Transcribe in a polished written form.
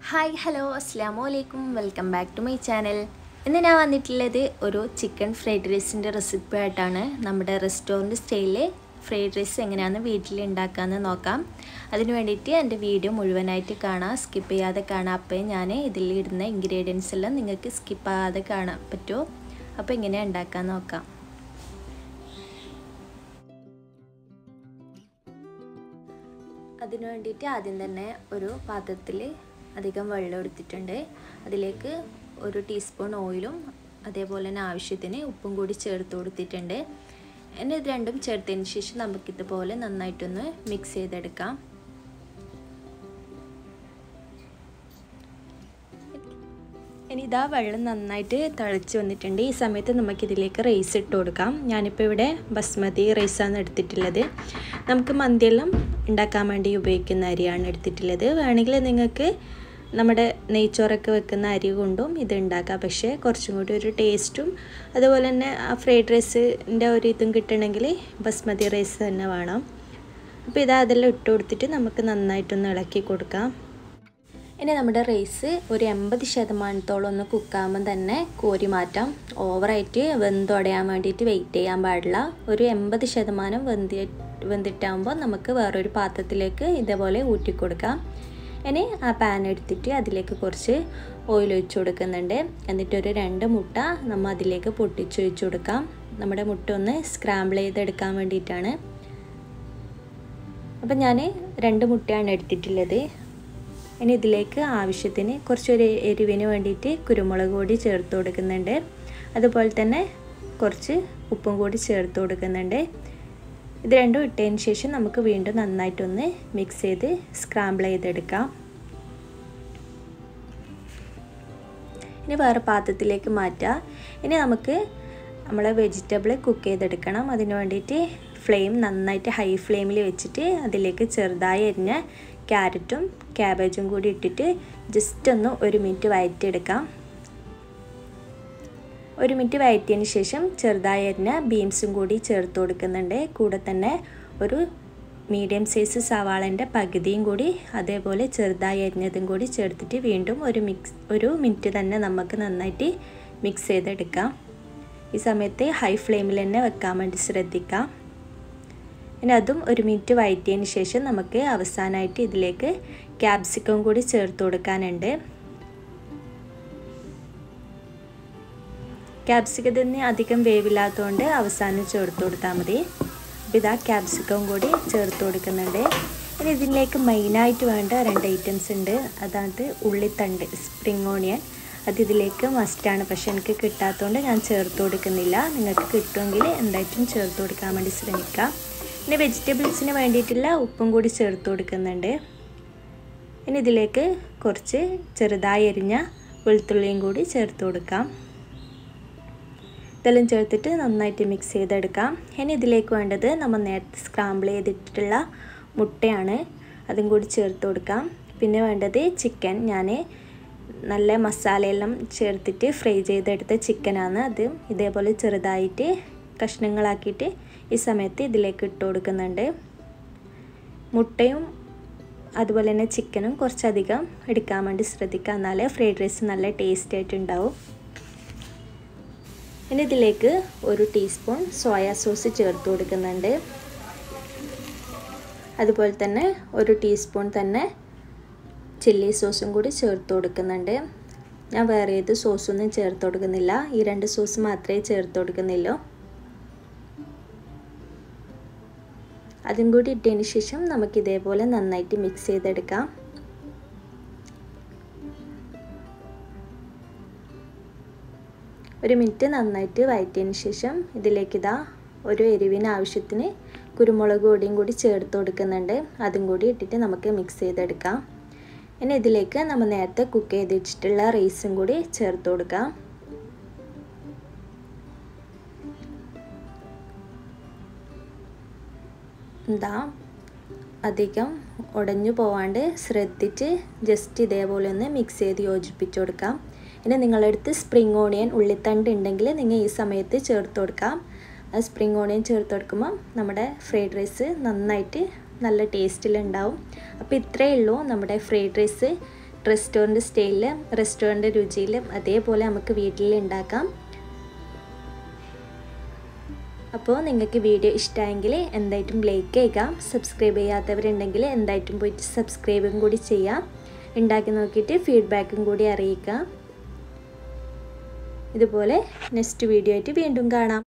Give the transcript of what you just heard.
Hi hello അസ്സലാമു അലൈക്കും welcome back to my channel. ഇന്ന് ഞാൻ വന്നിട്ടുള്ളത് ഒരു ചിക്കൻ ഫ്രൈഡ് റൈസിൻ്റെ റെസിപ്പി ആയിട്ടാണ്. നമ്മുടെ റെസ്റ്റോറൻറ്റ് സ്റ്റൈലിൽ ഫ്രൈഡ് റൈസ് എങ്ങനെയാണ് വീട്ടിൽ ഉണ്ടാക്കാമെന്ന് നോക്കാം. അതിന് വേണ്ടിയിട്ട് എൻ്റെ വീഡിയോ മുഴുവനായിട്ട് കാണാം, സ്കിപ്പ് ചെയ്യാതെ കാണാം. അപ്പോൾ ഞാൻ ഇതിൽ ഇടുന്ന ഇൻഗ്രീഡിയൻസ് എല്ലാം നിങ്ങൾക്ക് സ്കിപ്പ് ചെയ്യാതെ കാണാൻ പറ്റുമോ. അപ്പോൾ എങ്ങനെ ഉണ്ടാക്കാൻ നോക്കാം. അതിന് വേണ്ടിയിട്ട് ആദ്യം തന്നെ ഒരു പാത്രത്തിൽ അധികം വെള്ളം എടുത്തിട്ടുണ്ട്. അതിലേക്ക് ഒരു ടീസ്പൂൺ ഓയിലും അതേപോലെ തന്നെ ആവശ്യത്തിന് ഉപ്പും കൂടി ചേർത്ത് കൊടുത്തിട്ടുണ്ട്. ഇനി ഇത് രണ്ടും ചേർത്തതിന് ശേഷം നമുക്കിതുപോലെ നന്നായിട്ടൊന്ന് മിക്സ് ചെയ്തെടുക്കാം. ഇനി ഇതാ വെള്ളം നന്നായിട്ട് തിളച്ച് വന്നിട്ടുണ്ട്. ഈ സമയത്ത് നമുക്കിതിലേക്ക് റൈസ് ഇട്ട് കൊടുക്കാം. ഞാനിപ്പോൾ ഇവിടെ ബസ്മതി റൈസാണ് എടുത്തിട്ടുള്ളത്. നമുക്ക് മന്തിയെല്ലാം ഉണ്ടാക്കാൻ വേണ്ടി ഉപയോഗിക്കുന്ന അരിയാണ് എടുത്തിട്ടുള്ളത്. വേണമെങ്കിൽ നിങ്ങൾക്ക് നമ്മുടെ നെയ്ച്ചോറൊക്കെ വെക്കുന്ന അരി കൊണ്ടും ഇത് ഉണ്ടാക്കാം. പക്ഷേ കുറച്ചും കൂടി ഒരു ടേസ്റ്റും അതുപോലെ തന്നെ ആ ഫ്രൈഡ് റൈസിൻ്റെ ഒരു ഇതും കിട്ടണമെങ്കിൽ ബസ്മതി റൈസ് തന്നെ വേണം. അപ്പോൾ ഇതാ അതെല്ലാം ഇട്ട് കൊടുത്തിട്ട് നമുക്ക് നന്നായിട്ടൊന്ന് ഇളക്കി കൊടുക്കാം. ഇനി നമ്മുടെ റൈസ് ഒരു 80% ഒന്ന് കുക്കാകുമ്പം തന്നെ കോരി മാറ്റാം. ഓവറായിട്ട് വെന്തുടയാൻ വേണ്ടിയിട്ട് വെയിറ്റ് ചെയ്യാൻ പാടില്ല. ഒരു 80% വെന്തിട്ടാകുമ്പോൾ നമുക്ക് വേറൊരു പാത്രത്തിലേക്ക് ഇതേപോലെ ഊറ്റി കൊടുക്കാം. ഇനി ആ പാൻ എടുത്തിട്ട് അതിലേക്ക് കുറച്ച് ഓയിൽ ഒഴിച്ച് കൊടുക്കുന്നുണ്ട്. എന്നിട്ടൊരു 2 മുട്ട നമ്മൾ അതിലേക്ക് പൊട്ടിച്ചൊഴിച്ച് കൊടുക്കാം. നമ്മുടെ മുട്ട ഒന്ന് സ്ക്രാമ്പിൾ ചെയ്തെടുക്കാൻ വേണ്ടിയിട്ടാണ്. അപ്പം ഞാൻ 2 മുട്ടയാണ് എടുത്തിട്ടുള്ളത്. ഇനി ഇതിലേക്ക് ആവശ്യത്തിന് കുറച്ചൊരു എരിവിന് വേണ്ടിയിട്ട് കുരുമുളക് പൊടി ചേർത്ത് കൊടുക്കുന്നുണ്ട്. അതുപോലെ തന്നെ കുറച്ച് ഉപ്പും കൂടി ചേർത്ത് കൊടുക്കുന്നുണ്ട്. ഇത് രണ്ടും ഇട്ടതിന് ശേഷം നമുക്ക് വീണ്ടും നന്നായിട്ടൊന്ന് മിക്സ് ചെയ്ത് സ്ക്രാമ്പിൾ ചെയ്തെടുക്കാം. ഇനി വേറെ പാത്രത്തിലേക്ക് മാറ്റാം. ഇനി നമുക്ക് നമ്മളെ വെജിറ്റബിൾ കുക്ക് ചെയ്തെടുക്കണം. അതിന് വേണ്ടിയിട്ട് ഫ്ലെയിം നന്നായിട്ട് ഹൈ ഫ്ലെയിമിൽ വെച്ചിട്ട് അതിലേക്ക് ചെറുതായി അരിഞ്ഞ ക്യാരറ്റും ക്യാബേജും കൂടി ഇട്ടിട്ട് ജസ്റ്റ് ഒന്ന് 1 മിനിറ്റ് വഴറ്റിയെടുക്കാം. 1 മിനിറ്റ് വഴറ്റിയതിന് ശേഷം ചെറുതായി അരിഞ്ഞ ബീൻസും കൂടി ചേർത്ത് കൊടുക്കുന്നുണ്ട്. കൂടെ തന്നെ ഒരു മീഡിയം സൈസ് സവാളൻ്റെ പകുതിയും കൂടി അതേപോലെ ചെറുതായി അരിഞ്ഞതും കൂടി ചേർത്തിട്ട് വീണ്ടും 1 മിനിറ്റ് തന്നെ നമുക്ക് നന്നായിട്ട് മിക്സ് ചെയ്തെടുക്കാം. ഈ സമയത്ത് ഹൈ ഫ്ലെയിമിൽ തന്നെ വെക്കാൻ വേണ്ടി ശ്രദ്ധിക്കാം. ഇനി അതും 1 മിനിറ്റ് വഴറ്റിയതിന് ശേഷം നമുക്ക് അവസാനമായിട്ട് ഇതിലേക്ക് ക്യാപ്സിക്കം കൂടി ചേർത്ത് കൊടുക്കാനുണ്ട്. ക്യാപ്സിക്കത്തിന് അധികം വേവില്ലാത്തതുകൊണ്ട് അവസാനം ചേർത്ത് കൊടുത്താൽ മതി. അപ്പോൾ ഇതാ ക്യാപ്സിക്കം കൂടി ചേർത്ത് കൊടുക്കുന്നുണ്ട്. ഇനി ഇതിലേക്ക് മെയിനായിട്ട് വേണ്ട 2 ഐറ്റംസ് ഉണ്ട്. അതായത് ഉള്ളിത്തണ്ട്, സ്പ്രിംഗ് ഓണിയൻ. അത് ഇതിലേക്ക് മസ്റ്റാണ്. പക്ഷെ എനിക്ക് കിട്ടാത്തതുകൊണ്ട് ഞാൻ ചേർത്ത് കൊടുക്കുന്നില്ല. നിങ്ങൾക്ക് കിട്ടുമെങ്കിൽ എന്തായിട്ടും ചേർത്ത് കൊടുക്കാൻ വേണ്ടി ശ്രമിക്കാം. ഇനി വെജിറ്റബിൾസിന് വേണ്ടിയിട്ടുള്ള ഉപ്പും കൂടി ചേർത്ത് കൊടുക്കുന്നുണ്ട്. ഇനി ഇതിലേക്ക് കുറച്ച് ചെറുതായി അരിഞ്ഞ വെളുത്തുള്ളിയും കൂടി ചേർത്ത് കൊടുക്കാം. ഇതെല്ലാം ചേർത്തിട്ട് നന്നായിട്ട് മിക്സ് ചെയ്തെടുക്കാം. ഇനി ഇതിലേക്ക് വേണ്ടത് നമ്മൾ നേരത്തെ സ്ക്രാമ്പിൾ ചെയ്തിട്ടുള്ള മുട്ടയാണ്. അതും കൂടി ചേർത്ത് കൊടുക്കാം. പിന്നെ വേണ്ടത് ചിക്കൻ. ഞാൻ നല്ല മസാലയെല്ലാം ചേർത്തിട്ട് ഫ്രൈ ചെയ്തെടുത്ത ചിക്കനാണ്. അത് ഇതേപോലെ ചെറുതായിട്ട് കഷ്ണങ്ങളാക്കിയിട്ട് ഈ സമയത്ത് ഇതിലേക്ക് ഇട്ട് കൊടുക്കുന്നുണ്ട്. മുട്ടയും അതുപോലെ തന്നെ ചിക്കനും കുറച്ചധികം എടുക്കാൻ വേണ്ടി ശ്രദ്ധിക്കുക. എന്നാലേ ഫ്രൈഡ് റൈസ് നല്ല ടേസ്റ്റ് ആയിട്ടുണ്ടാവും. ഇനി ഇതിലേക്ക് 1 ടീസ്പൂൺ സോയാ സോസ് ചേർത്ത് കൊടുക്കുന്നുണ്ട്. അതുപോലെ തന്നെ 1 ടീസ്പൂൺ തന്നെ ചില്ലി സോസും കൂടി ചേർത്ത് കൊടുക്കുന്നുണ്ട്. ഞാൻ വേറെ ഏത് സോസൊന്നും ചേർത്ത് കൊടുക്കുന്നില്ല. ഈ 2 സോസ് മാത്രമേ ചേർത്ത് കൊടുക്കുന്നില്ലോ. അതും കൂടി ഇട്ടതിന് ശേഷം നമുക്ക് ഇതേപോലെ നന്നായിട്ട് മിക്സ് ചെയ്തെടുക്കാം. ഒരു മിനിറ്റ് നന്നായിട്ട് വഴറ്റിയതിന് ശേഷം ഇതിലേക്ക് ഇതാ ഒരു എരിവിന് ആവശ്യത്തിന് കുരുമുളക് പൊടിയും കൂടി ചേർത്ത് കൊടുക്കുന്നുണ്ട്. അതും കൂടി ഇട്ടിട്ട് നമുക്ക് മിക്സ് ചെയ്തെടുക്കാം. ഇനി ഇതിലേക്ക് നമ്മൾ നേരത്തെ കുക്ക് ചെയ്ത് വെച്ചിട്ടുള്ള റൈസും കൂടി ചേർത്ത് കൊടുക്കാം. എന്താ അധികം ഉടഞ്ഞു പോവാണ്ട് ശ്രദ്ധിച്ച് ജസ്റ്റ് ഇതേപോലെ ഒന്ന് മിക്സ് ചെയ്ത് യോജിപ്പിച്ച് കൊടുക്കാം. ഇനി നിങ്ങളുടെ അടുത്ത് സ്പ്രിംഗ് ഓണിയൻ ഉള്ളിത്തണ്ട് ഉണ്ടെങ്കിൽ നിങ്ങൾ ഈ സമയത്ത് ചേർത്ത് കൊടുക്കാം. ആ സ്പ്രിംഗ് ഓണിയൻ ചേർത്ത് കൊടുക്കുമ്പോൾ നമ്മുടെ ഫ്രൈഡ് റൈസ് നന്നായിട്ട് നല്ല ടേസ്റ്റിലുണ്ടാവും. അപ്പോൾ ഇത്രയേ ഉള്ളൂ നമ്മുടെ ഫ്രൈഡ് റൈസ് റെസ്റ്റോറൻറ്റ് സ്റ്റൈലിൽ റെസ്റ്റോറൻറ്റ് രുചിയിൽ അതേപോലെ നമുക്ക് വീട്ടിൽ ഉണ്ടാക്കാം. അപ്പോൾ നിങ്ങൾക്ക് വീഡിയോ ഇഷ്ടമായെങ്കിൽ എന്തായിട്ടും ലൈക്ക് ചെയ്യുക. സബ്സ്ക്രൈബ് ചെയ്യാത്തവരുണ്ടെങ്കിൽ എന്തായിട്ടും പോയിട്ട് സബ്സ്ക്രൈബും കൂടി ചെയ്യാം. ഉണ്ടാക്കി നോക്കിയിട്ട് ഫീഡ്ബാക്കും കൂടി അറിയിക്കുക. ഇതുപോലെ നെക്സ്റ്റ് വീഡിയോ ആയിട്ട് വീണ്ടും കാണാം.